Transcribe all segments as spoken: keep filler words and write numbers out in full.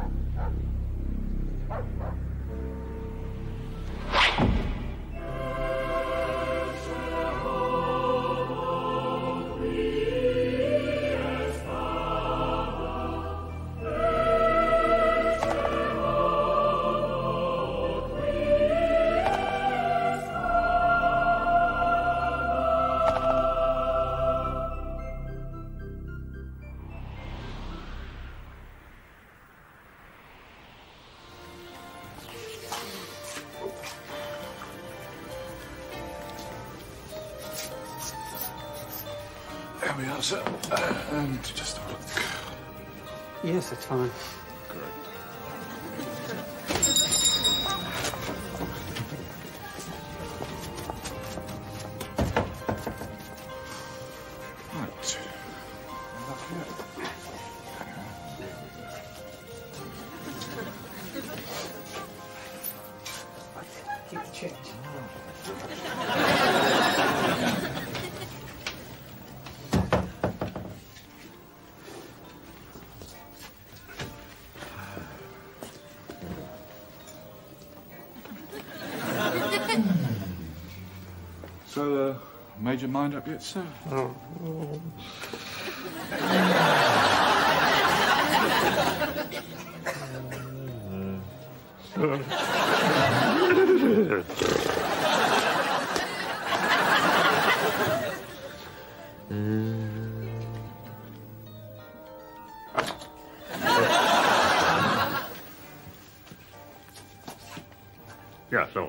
There we are, sir. Uh, and just have a look. Yes, that's fine. Great. Right. Look here. Keep the change. So, uh, made your mind up yet, sir? Oh. Oh. Yeah, so.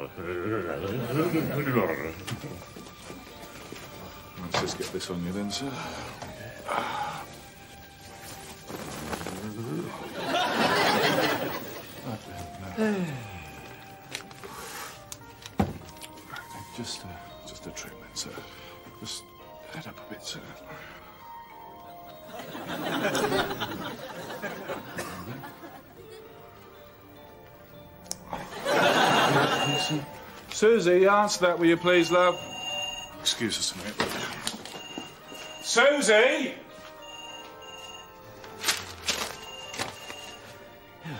Let's just get this on you then, sir. Just, uh, just a treatment, sir. Just head up a bit, sir. Susie, answer that, will you please, love? Excuse us a minute. Susie! Yeah.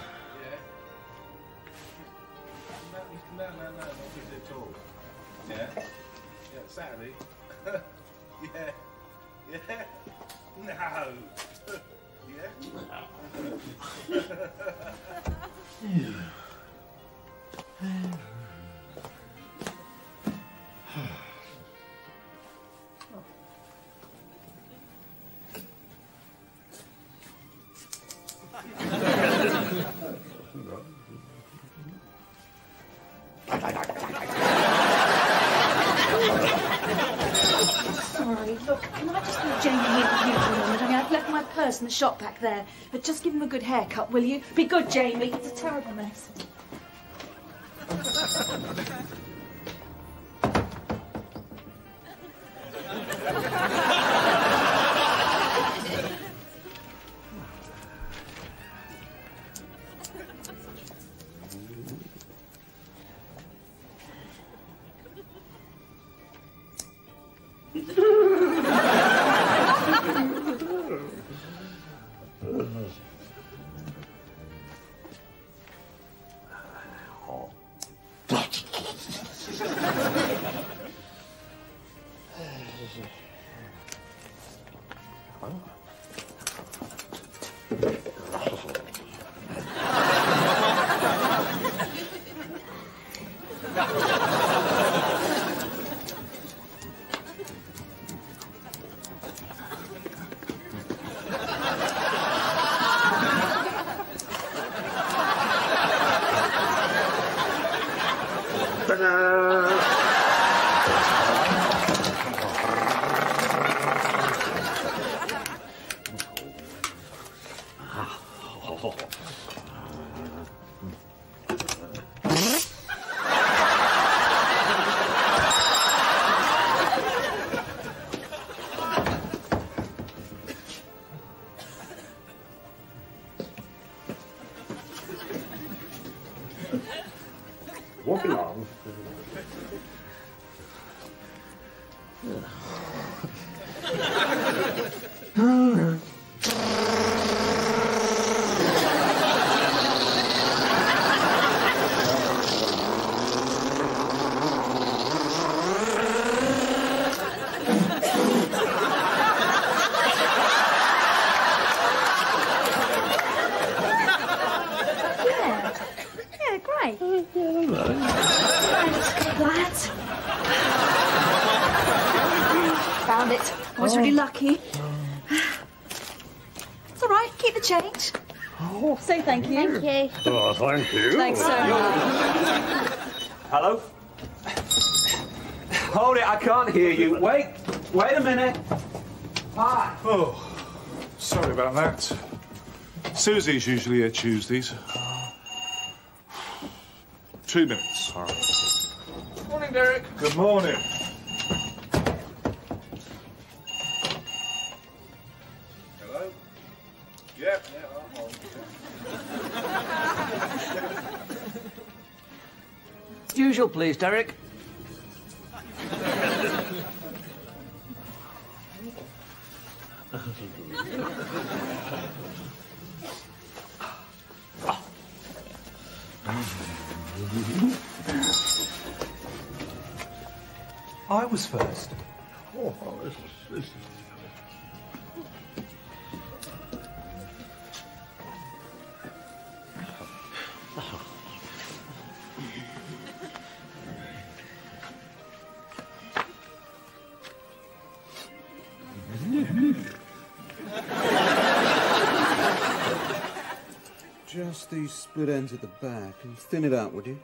No, no, no, not busy at all. Yeah? Yeah, Saturday. Yeah. Yeah? No. Yeah? Sorry, look, can I just leave Jamie here with you for a moment? I mean, I've left my purse in the shop back there. But just give him a good haircut, will you? Be good, Jamie. It's a terrible mess. Walk along. I was really lucky. It's all right. Keep the change. Oh. Say thank you. Thank you. Oh, thank you. Thanks so much. Hello? Hold it, I can't hear you. Wait, wait a minute. Hi. Oh, sorry about that. Susie's usually here Tuesdays. Two minutes. All right. Morning, Derek. Good morning. Hello? Yeah, yeah, I'm on. Usual, please, Derek. I was first. Oh, this is, this is... Just these split ends at the back and thin it out, would you?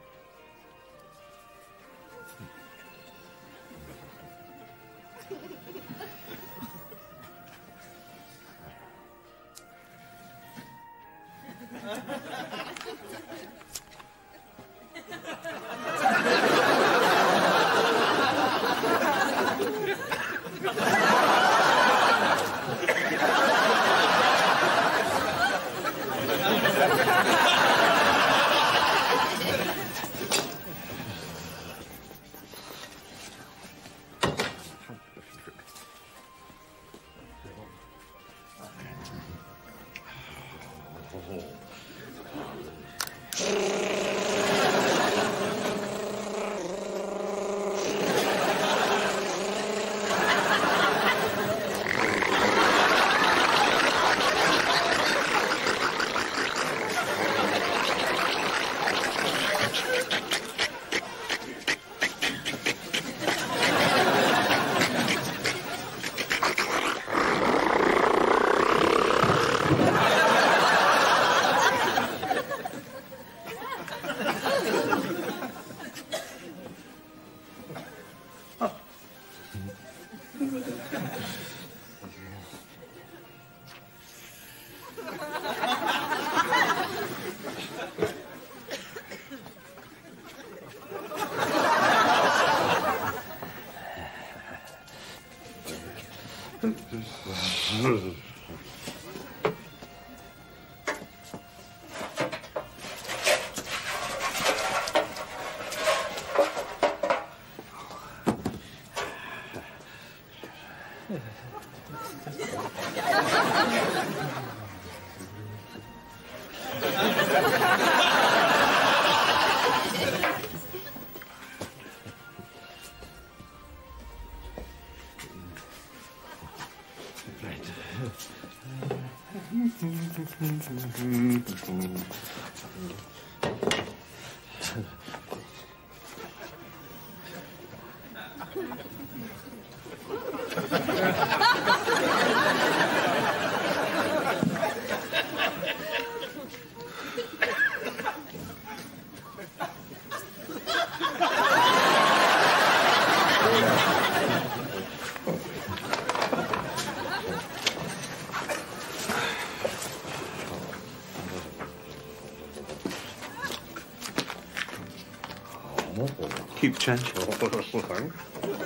Keep the change. Thanks.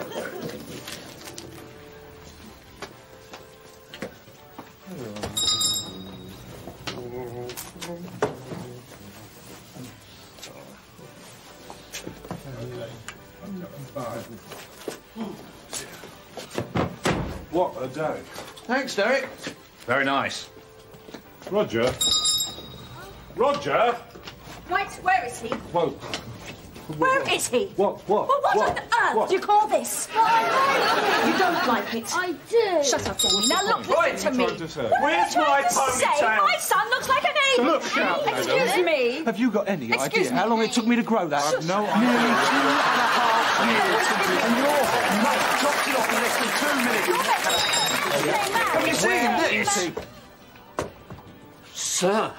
What a day. Thanks, Derek. Very nice. Roger. Roger! Right, where is he? Whoa. Where is he? What? What? Well, what, What? on earth What? do you call this? You don't like it. I do. Shut up, Jamie. Now look, What listen are to you me. trying to say? Where's my Trying to say ponytail? my son looks like an ape. Look, shout, madam. Excuse me. Have you got any Excuse idea me. how long it took me to grow that? I've no Nearly idea. two and a half years. And your mate chopped it off in less than two minutes. You're better. Have you seen this? Sir.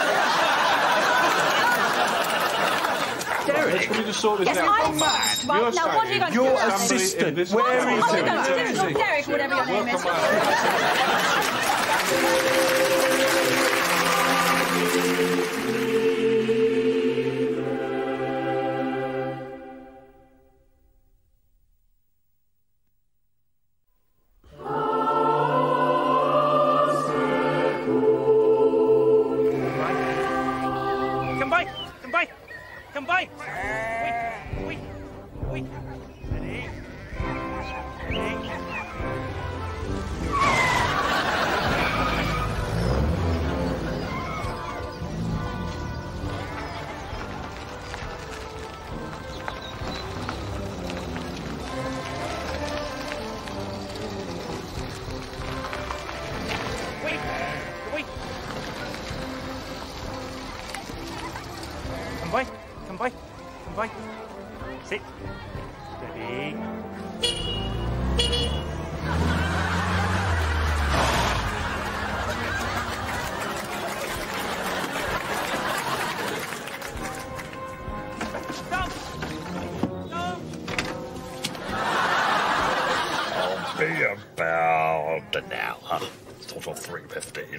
Derek, let me just sort this Yes, out. I'm mad. Right, You're now, what are you going to do? Your about this? assistant. Where is Oh, he? no, Where Derek, is he? Derek, whatever your name is. Come by, come by, come by. Wait, wait, wait. Ready? Ready? Wait, wait. Come by, come by, come by. Sit. Steady. Stop! No! I'll be about an hour. Sort of three fifteen.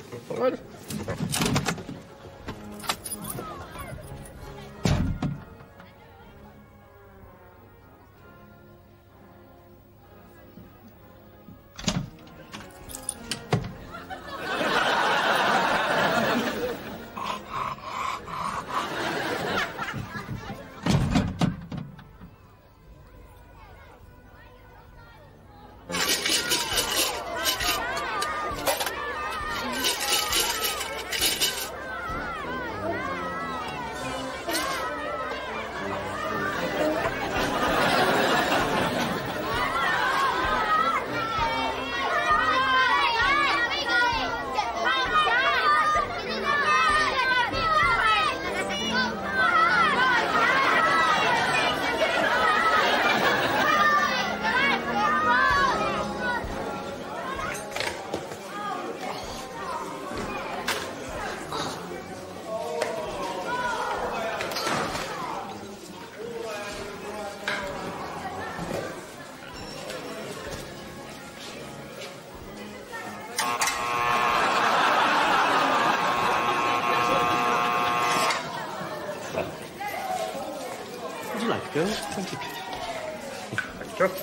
Would you like a girl? Thank you. Thank you.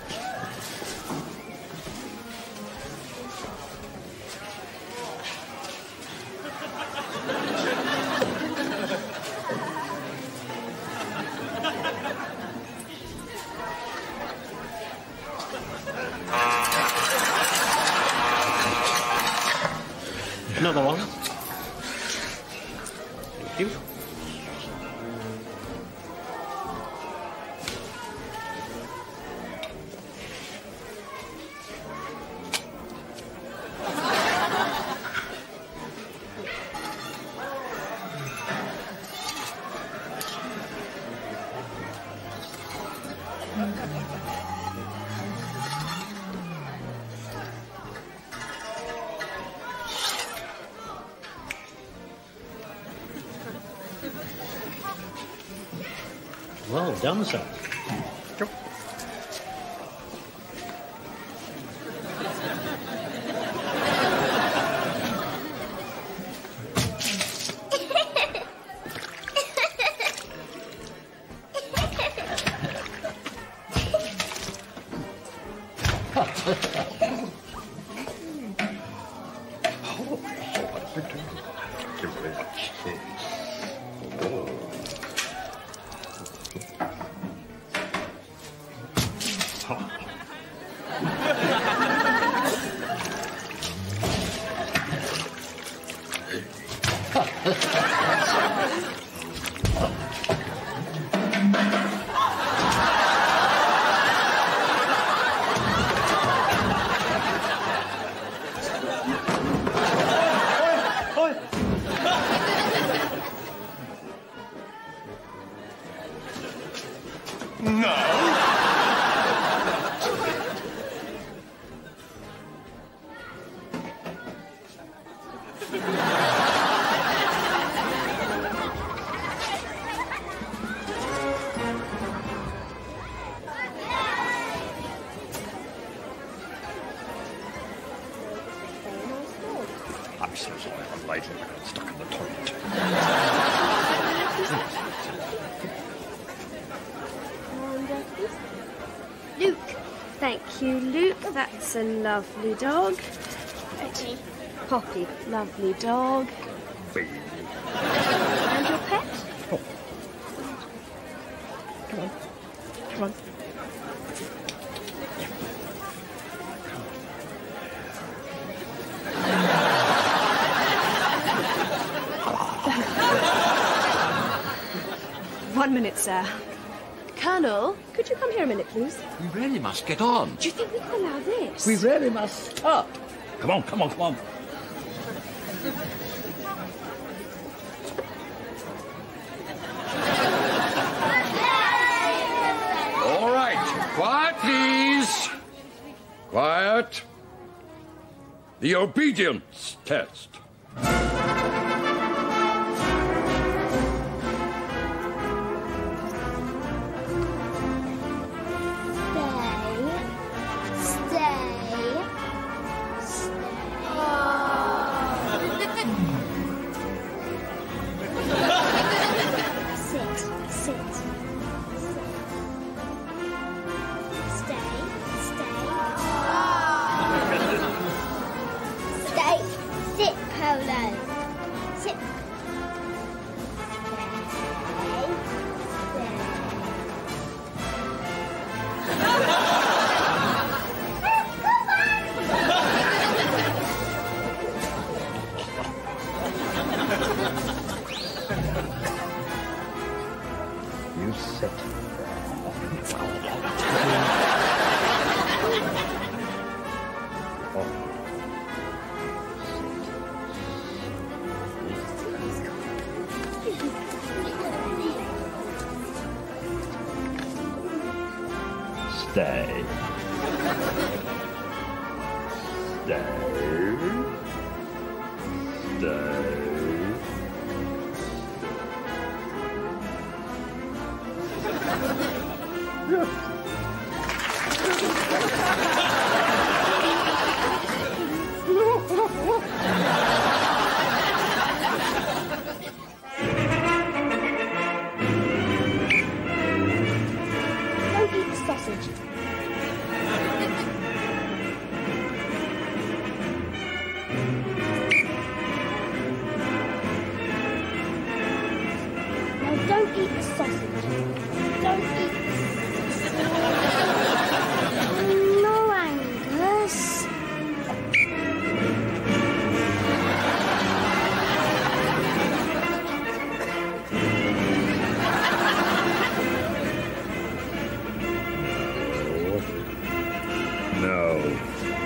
Another one. Thank you. Well done, sir. Thank you very much. Oh. I'm so sorry, I'm late. I got stuck in the toilet. Luke. Thank you, Luke. That's a lovely dog. Poppy. Poppy. Lovely dog. Baby. And your pet? Oh. Come on. Come on. One minute, sir. Colonel, could you come here a minute, please? We really must get on. Do you think we can allow this? We really must stop. Come on, come on, come on. All right, quiet, please. Quiet. The obedience test. You sit. Stay. Stay. Stay. Don't eat the sausage. Now don't eat the sausage. Don't eat the sausage. No, Angus. No.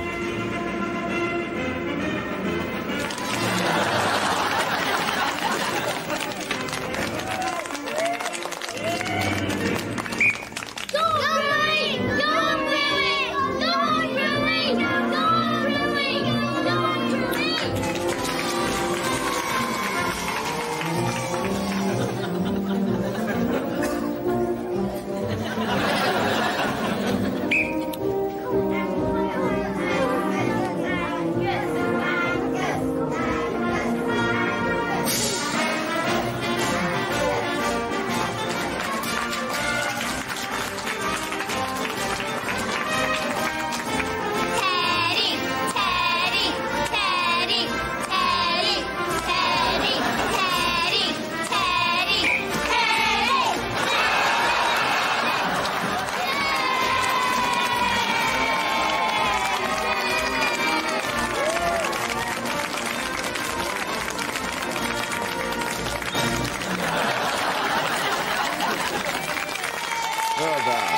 Well done.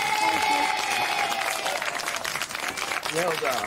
Well done.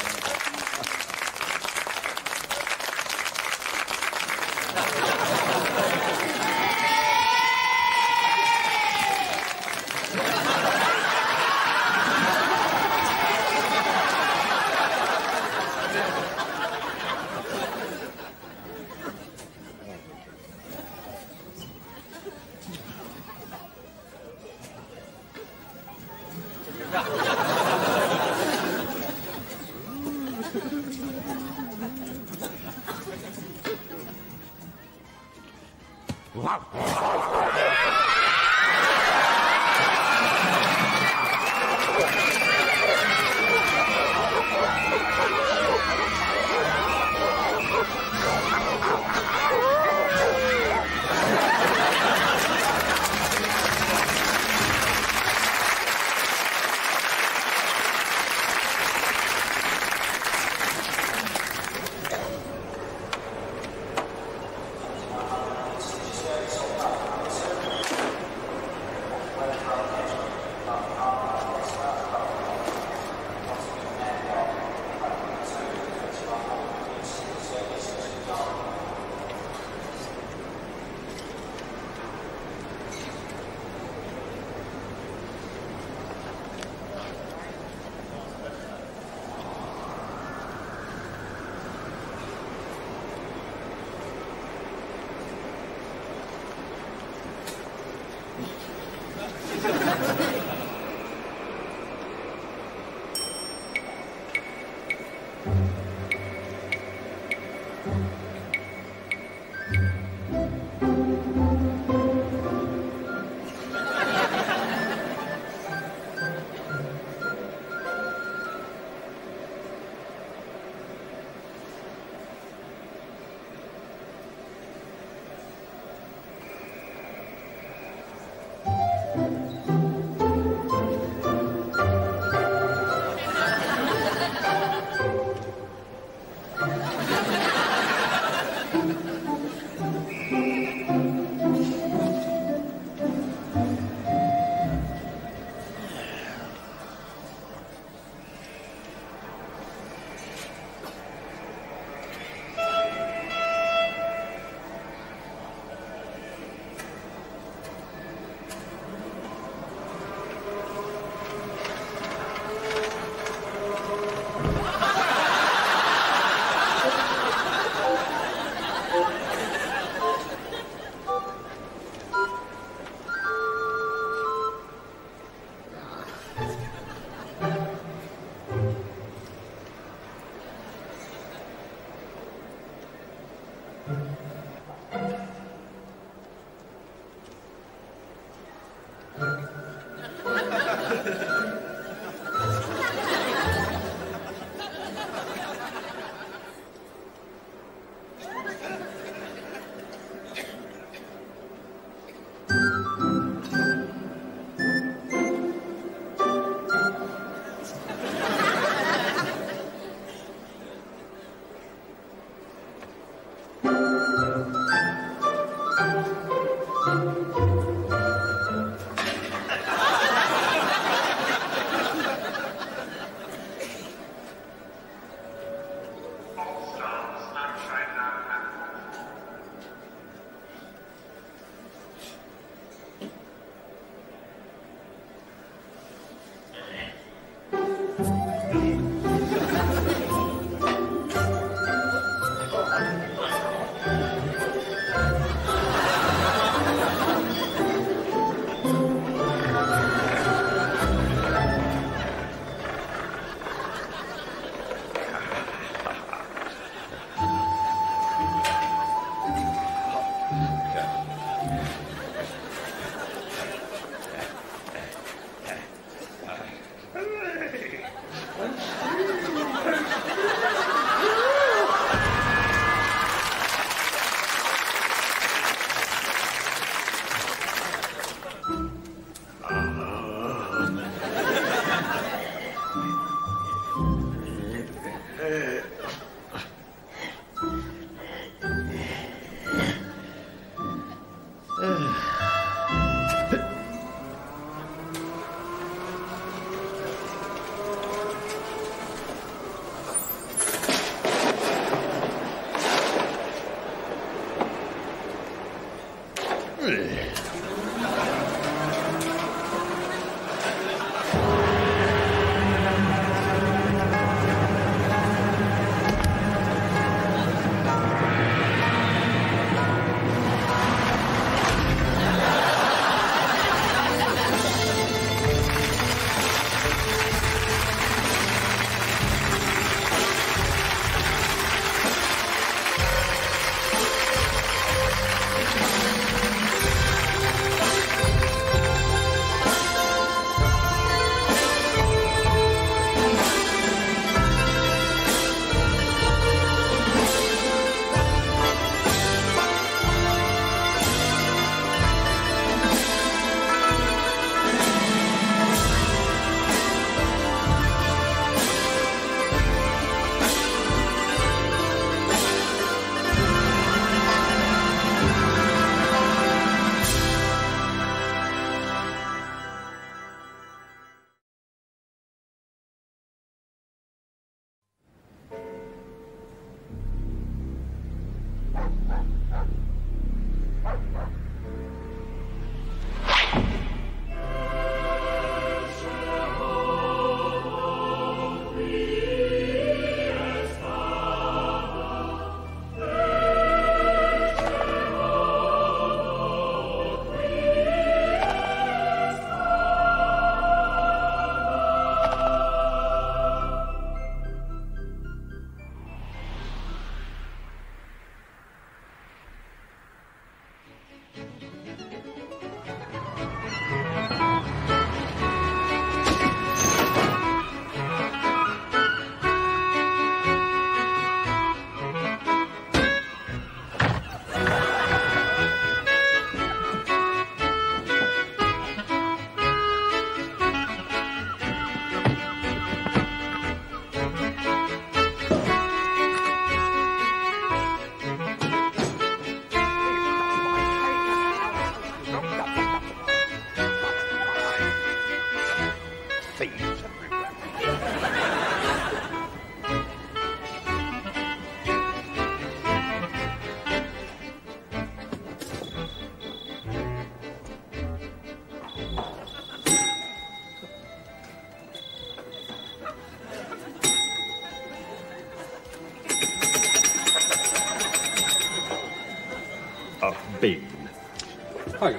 Bean. Hi.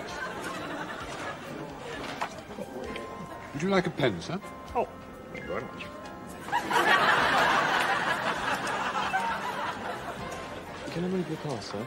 Would you like a pen, sir? Oh, thank you very much. Can I move your car, sir?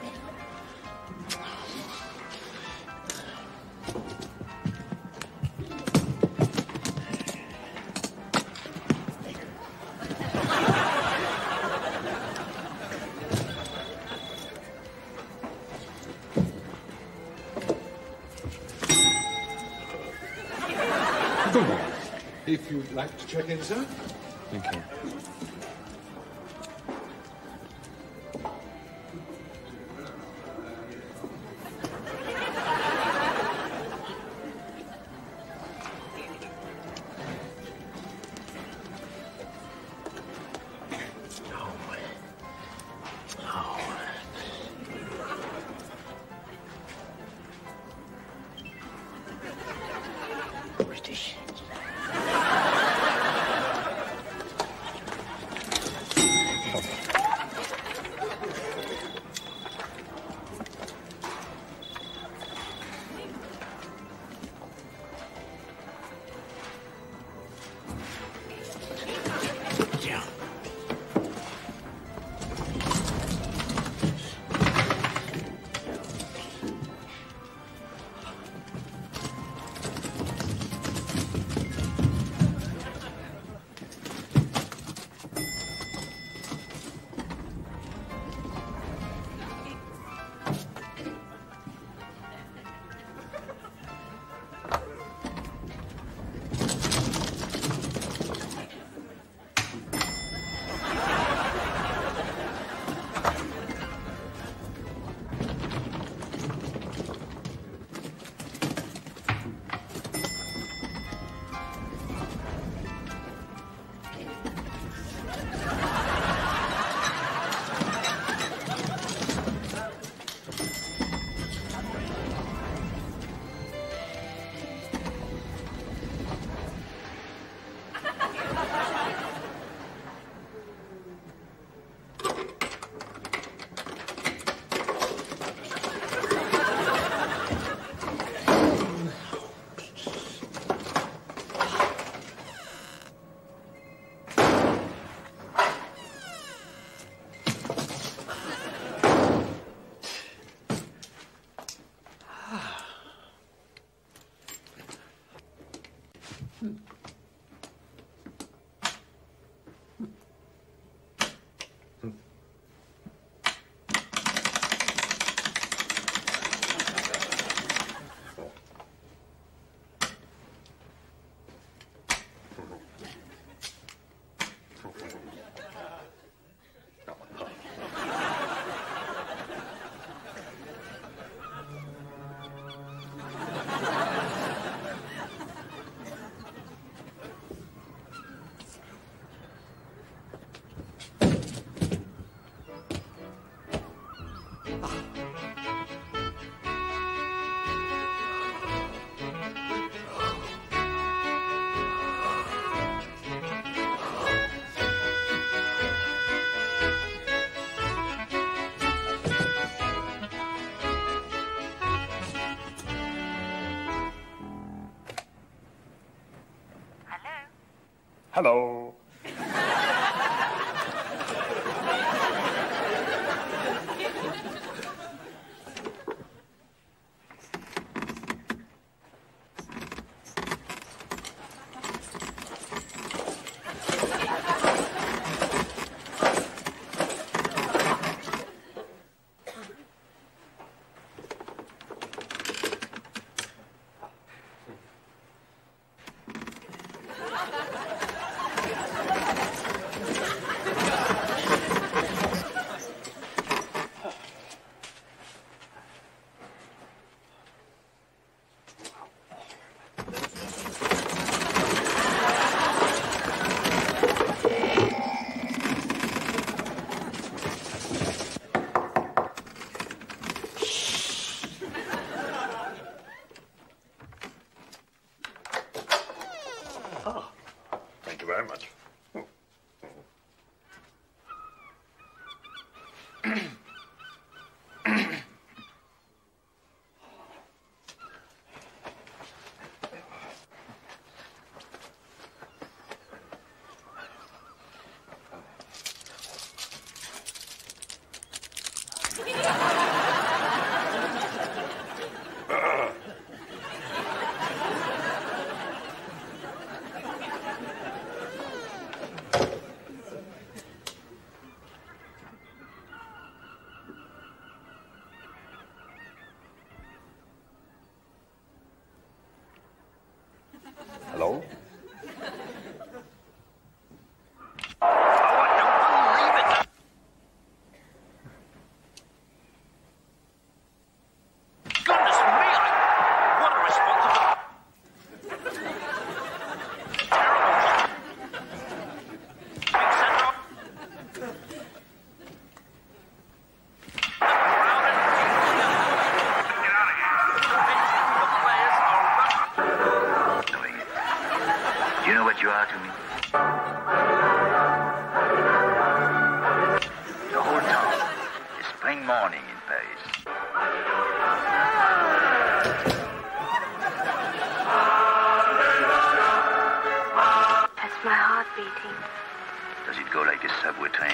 Good morning. If you'd like to check in, sir. Thank you. British. Hello. Very much. Hello? You know what you are to me? The whole town is spring morning in Paris. That's my heart beating. Does it go like a subway train?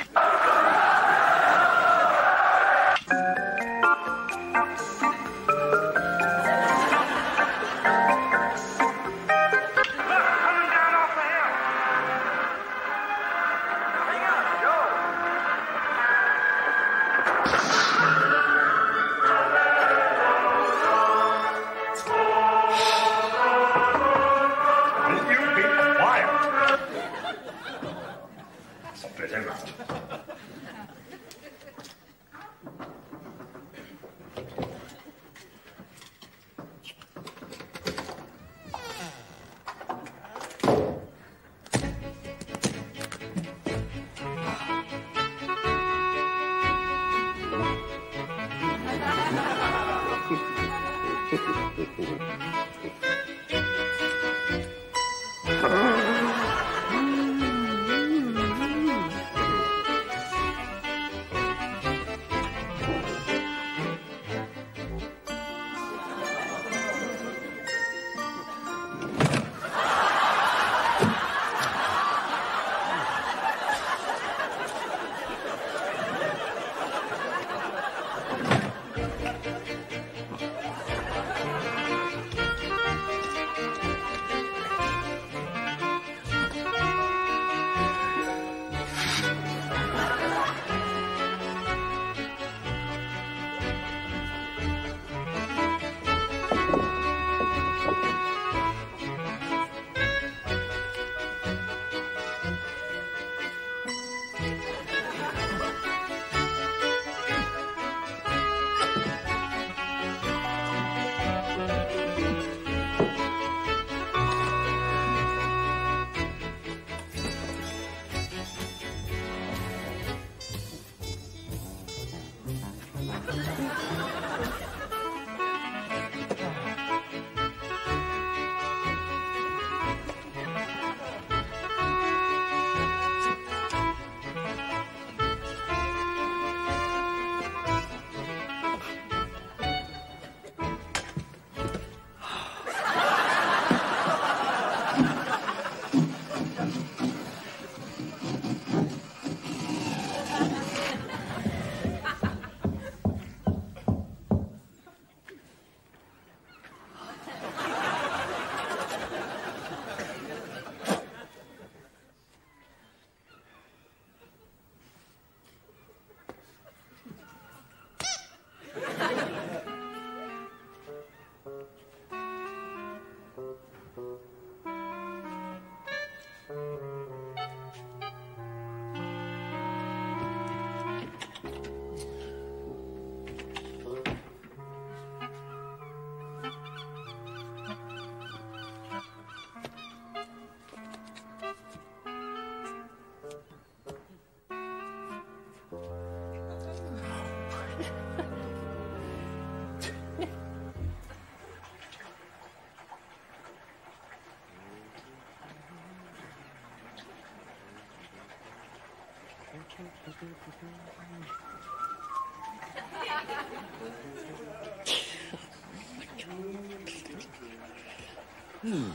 Hmm.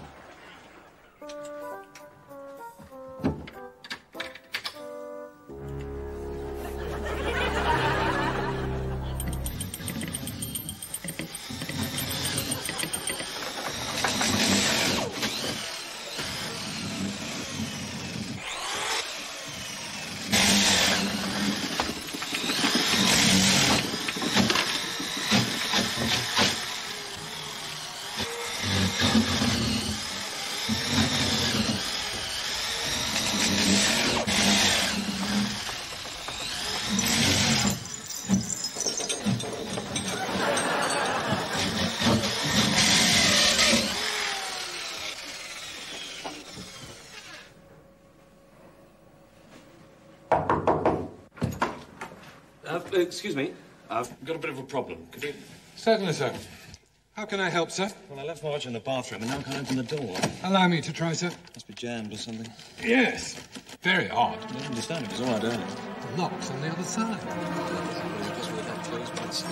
Uh, excuse me, I've got a bit of a problem. Could you... Certainly, sir. How can I help, sir? Well, I left my watch in the bathroom and now I can't open the door. Allow me to try, sir. Must be jammed or something. Yes. Very odd. I don't understand. It was all right earlier. The lock's on the other side. Is it possible that closed once?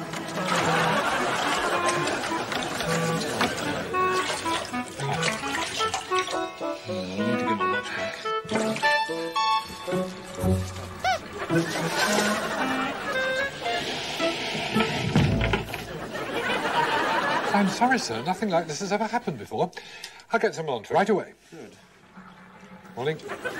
Hmm, I need to get my watch back. I'm sorry, sir. Nothing like this has ever happened before. I'll get some laundry right away. Good. Morning.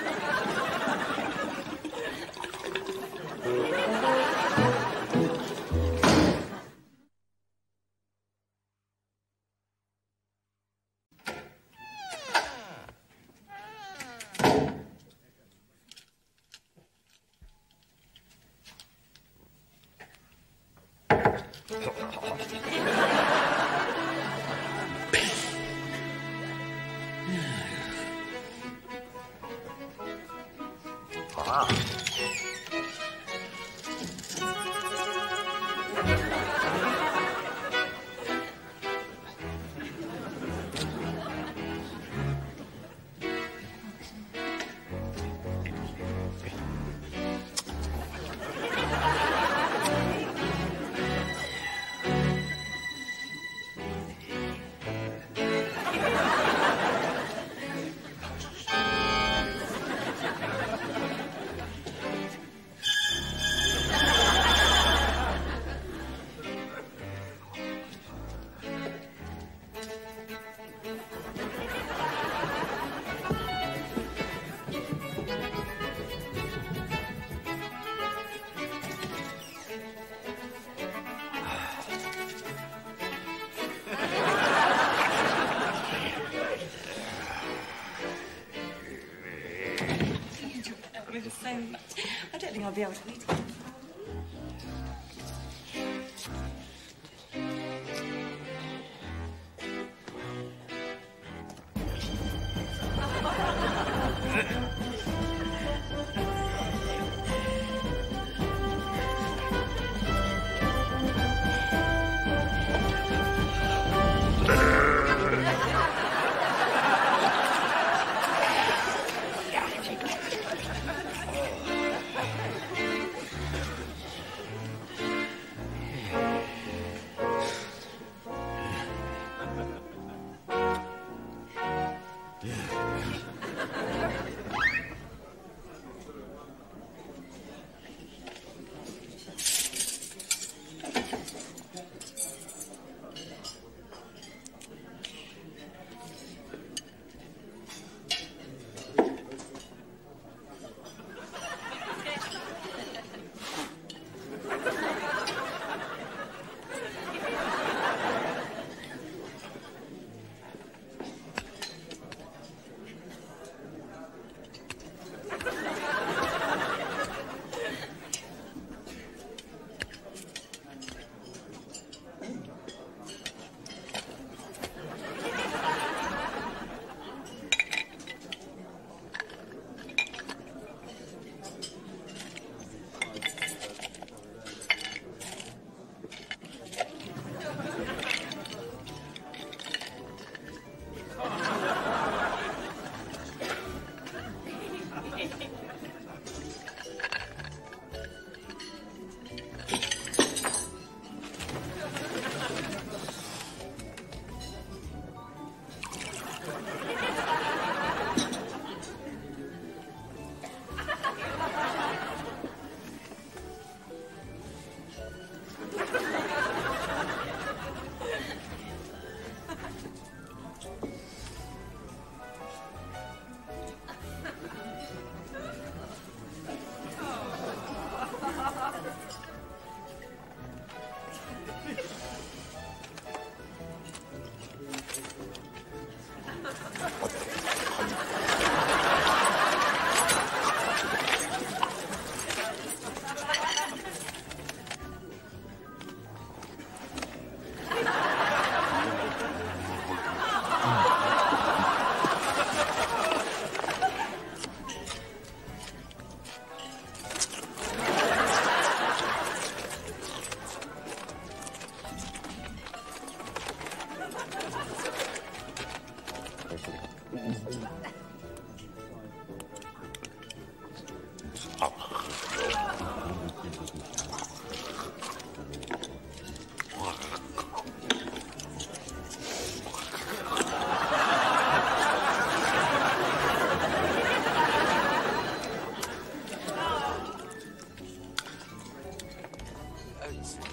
So much. I don't think I'll be able to eat it.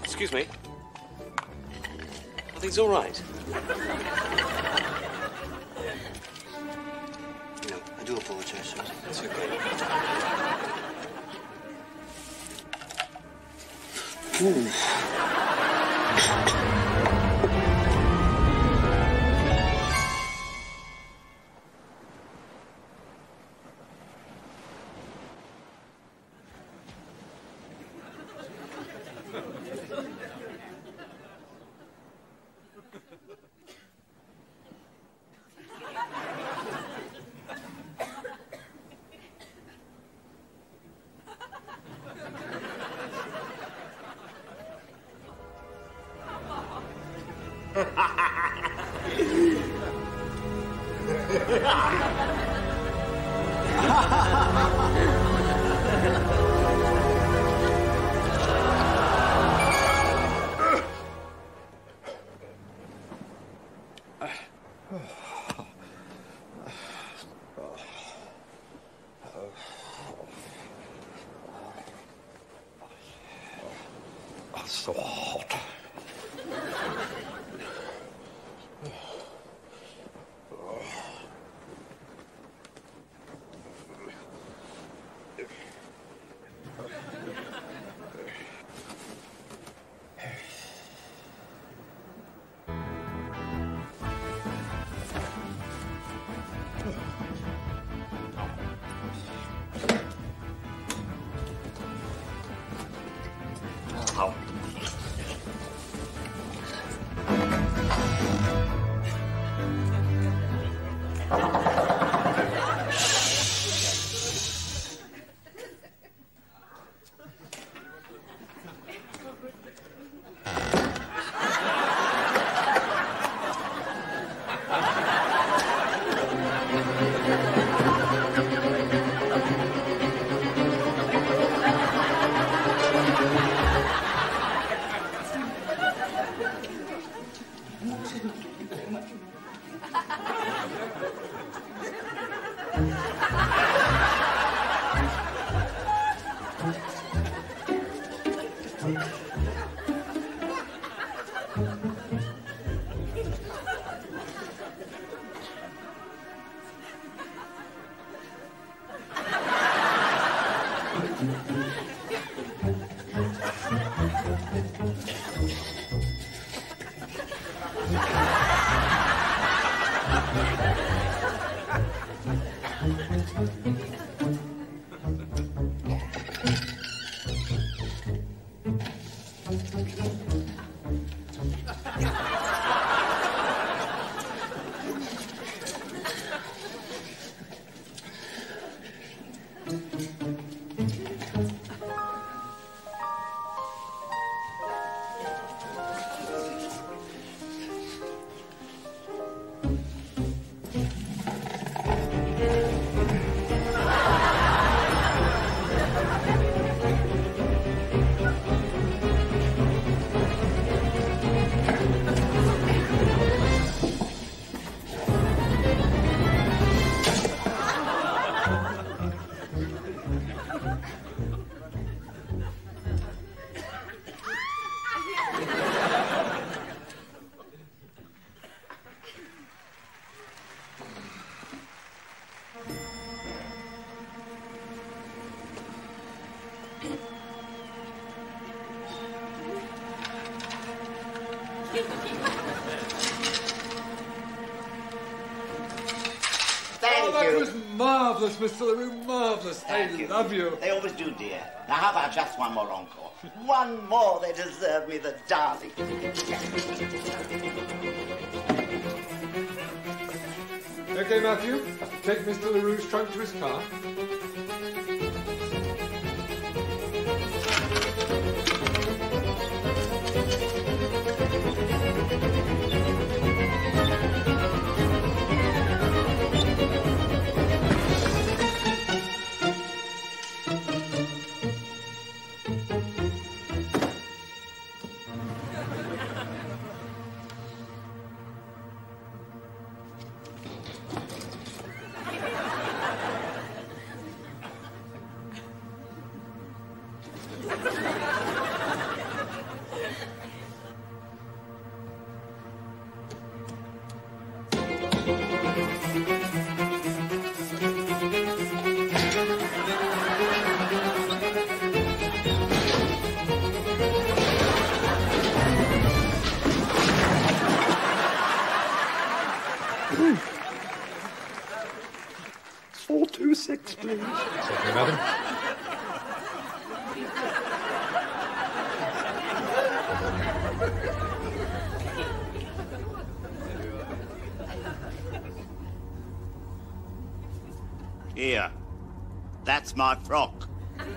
Excuse me. Are things all right? No, I do apologize, sir. That's okay. Ooh. So hot. Oh, that was marvellous, Mister LaRue, marvellous. Thank I you. love you. They always do, dear. Now, how about just one more encore? One more, they deserve me, the darling. Okay, Matthew, take Mister LaRue's trunk to his car. please. Certainly, madam. Here. That's my frock.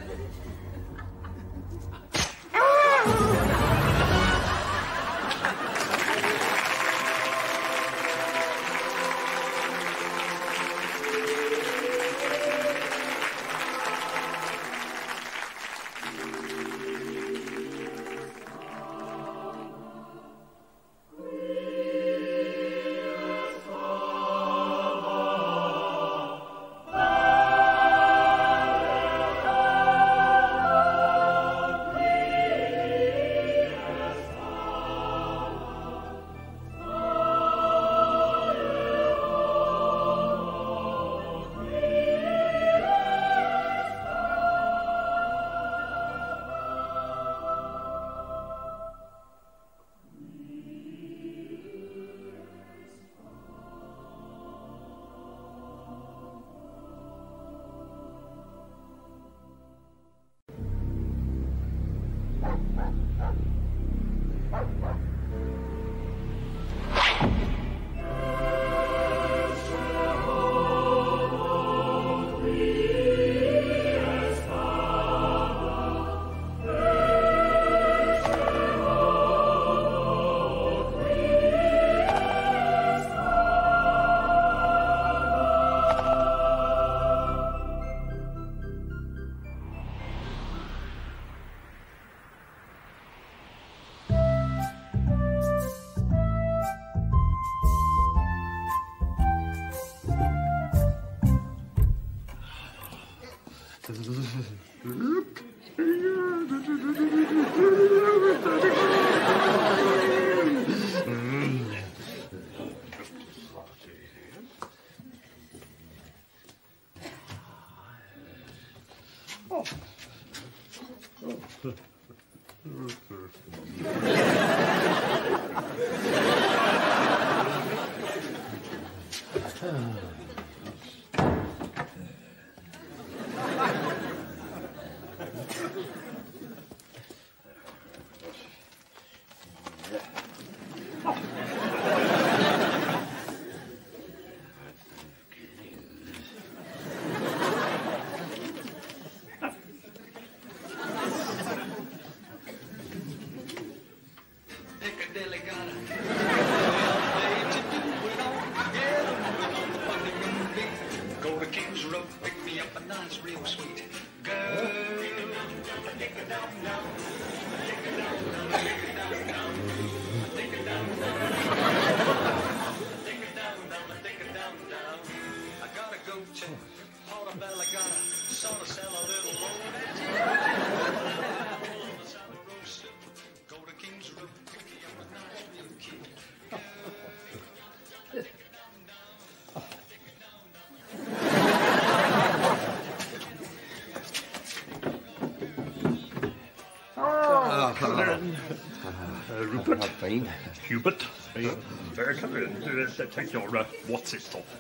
Uh, Rupert, Hubert, uh, uh, come in, uh, take your uh, what's it off.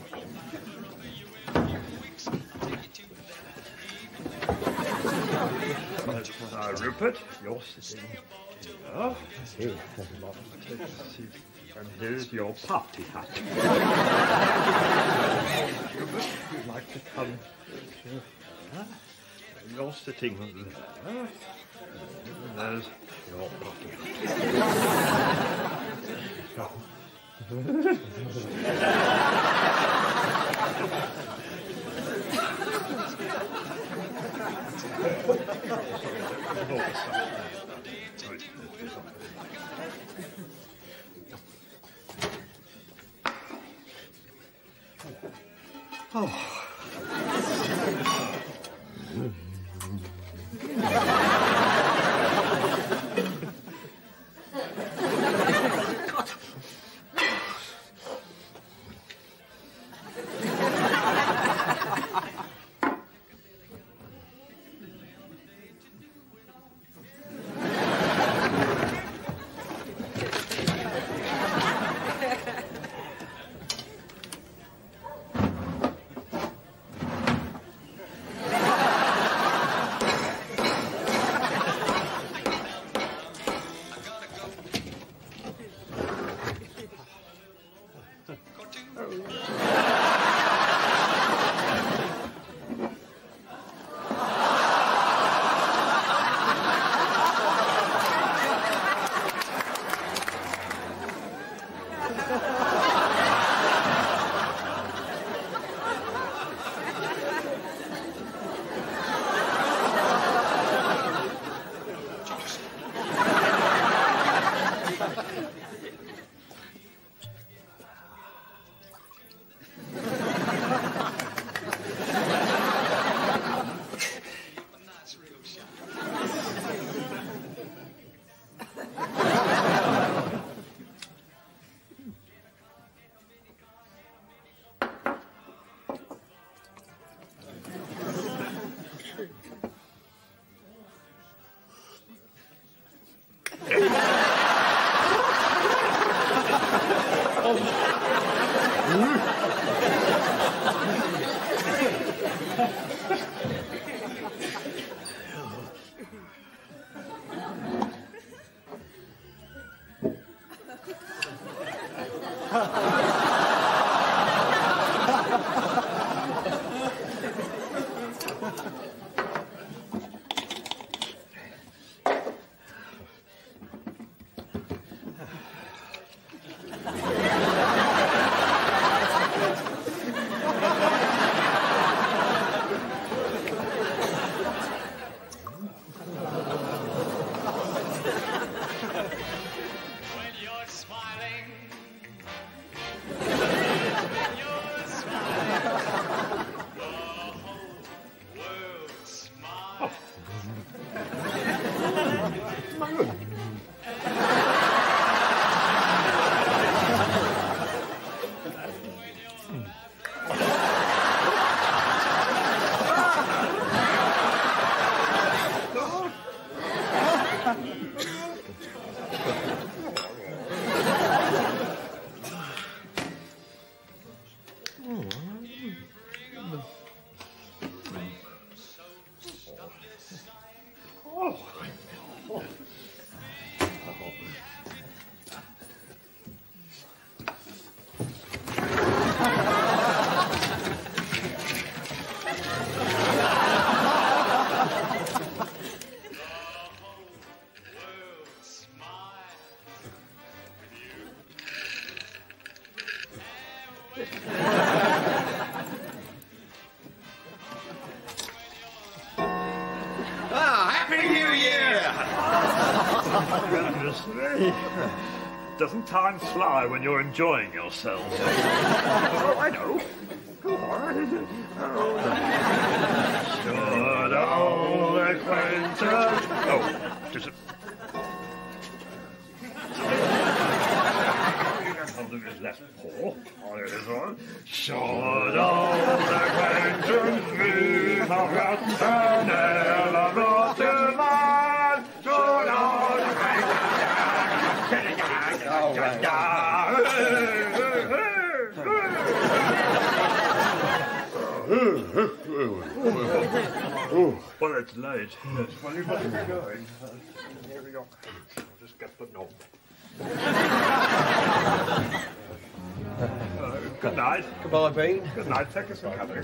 Uh, uh, Rupert, you're sitting here. And here's your party hat. Hubert, you'd like to come? Uh, you're sitting there. And there's your party hat. Oh. Doesn't time fly when you're enjoying yourself? Oh, I know. Go on. Should old acquaintance... Oh, just a... I'll do his left paw. Oh, there it is on. Should old acquaintance be forgotten and never brought to mind? Should old acquaintance... All right. Well, it's late. Yes, well, you must be going. Here we go. I'll just get the knob. Uh, good night. Goodbye, Bean. Good night. Take us some cover.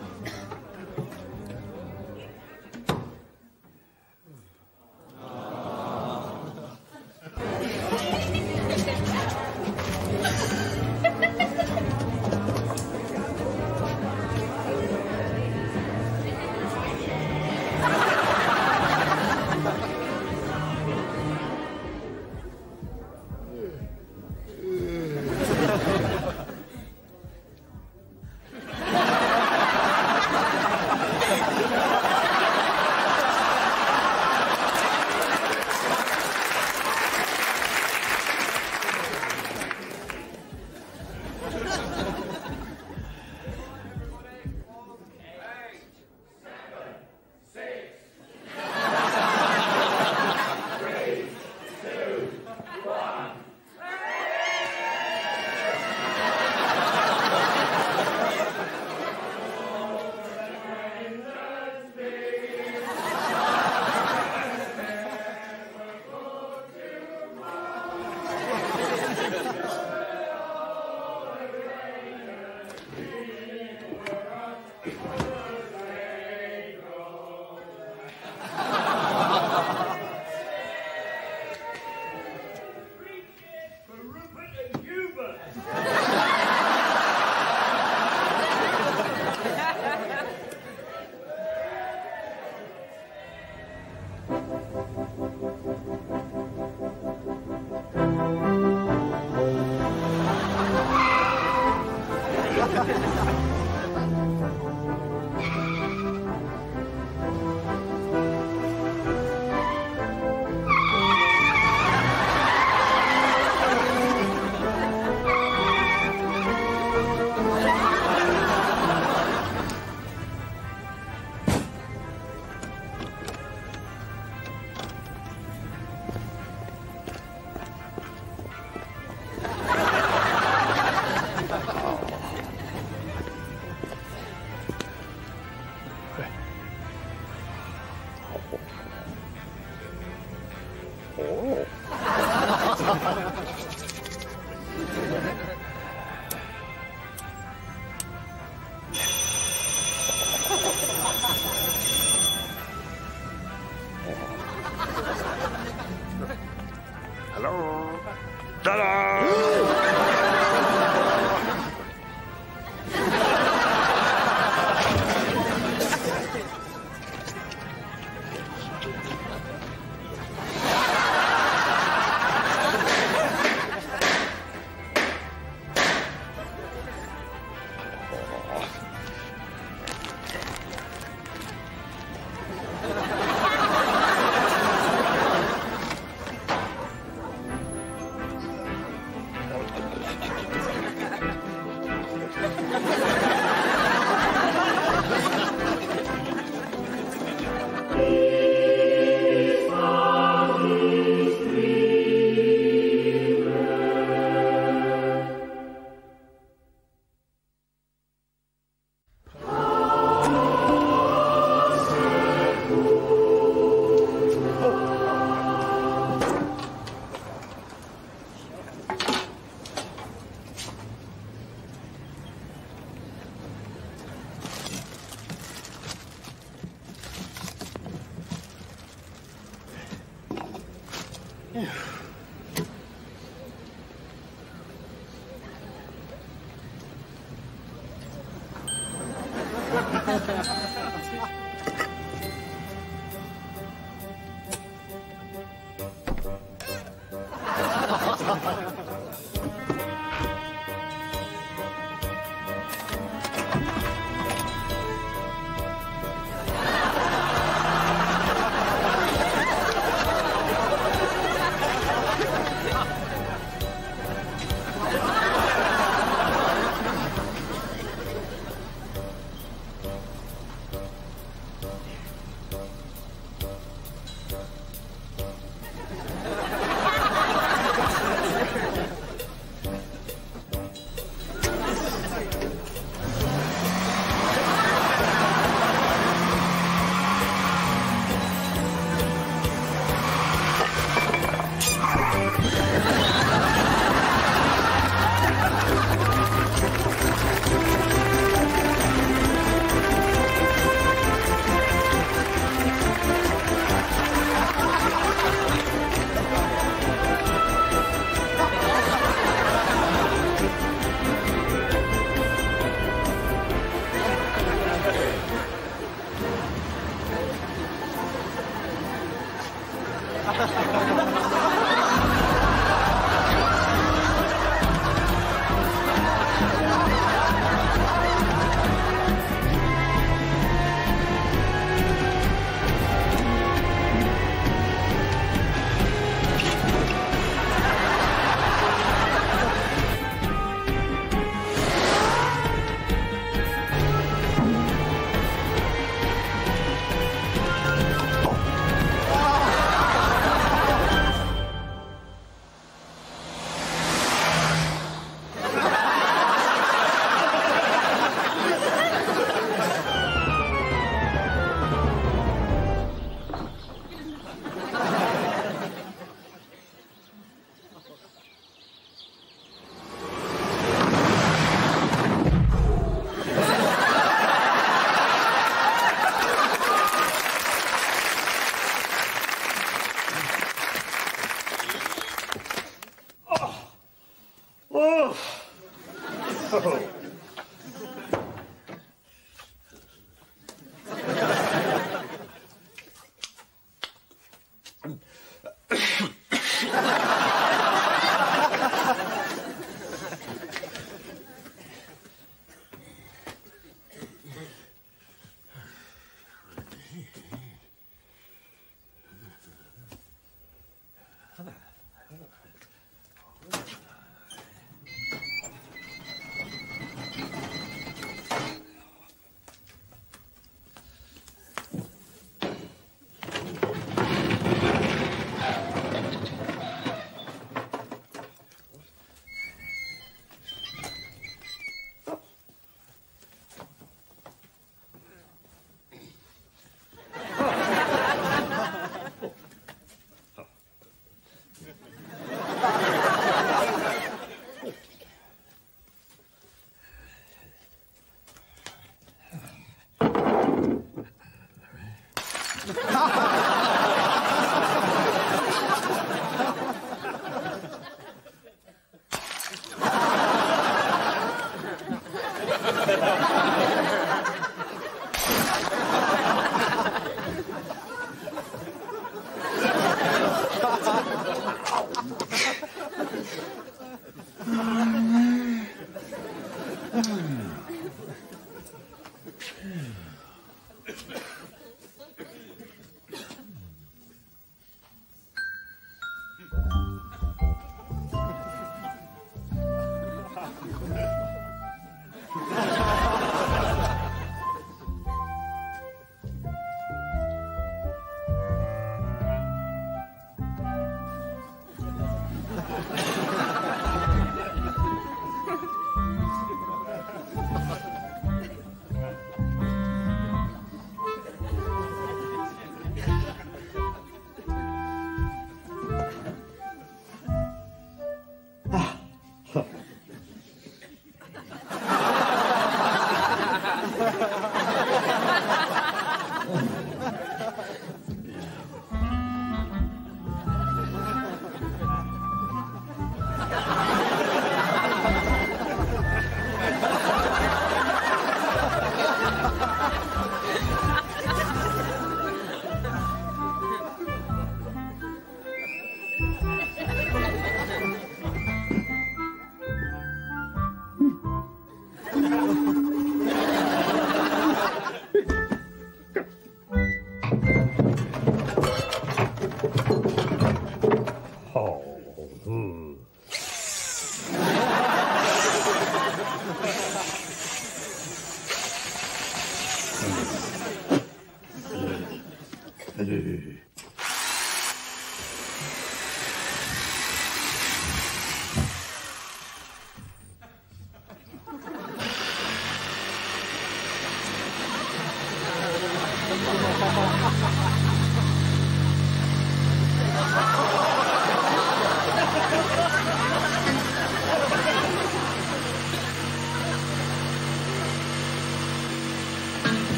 Hello? Ta-da!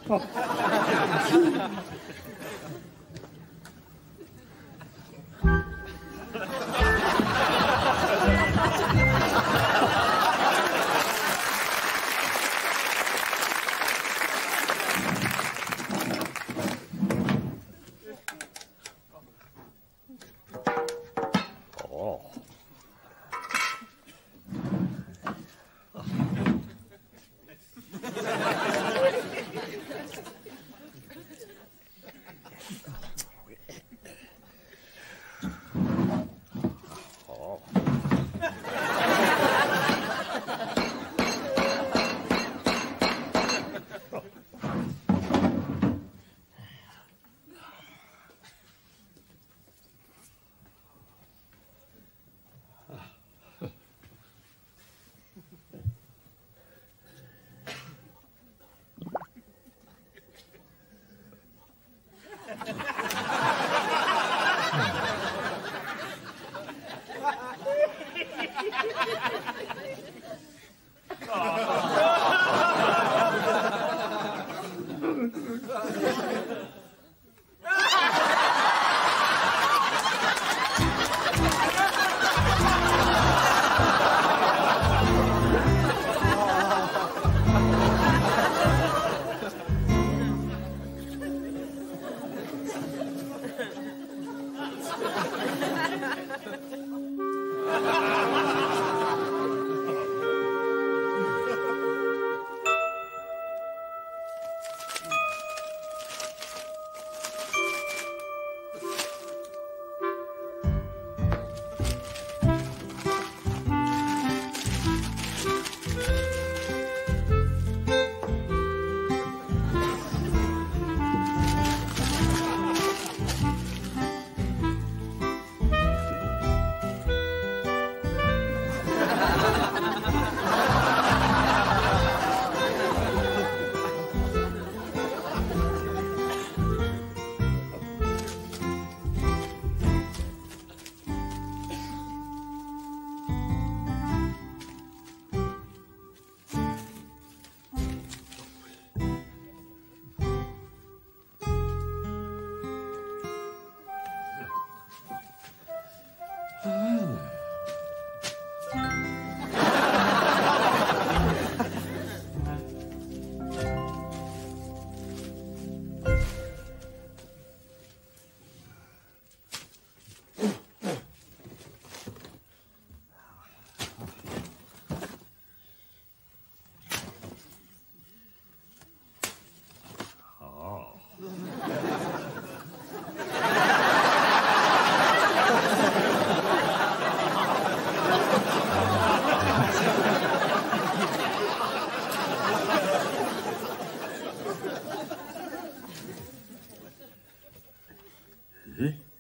咦？